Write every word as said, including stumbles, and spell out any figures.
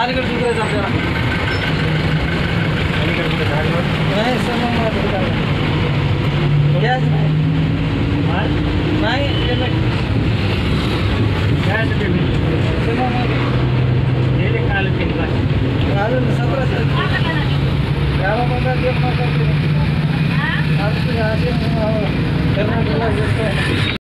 अलीकडे सुधारायचं आपल्याला. अलीकडे कुठे झाडवर नाही समोर गॅस नाही पेमेंट काय पेमेंट गेले काल तीन लाख अजून सतरा गावामध्ये एक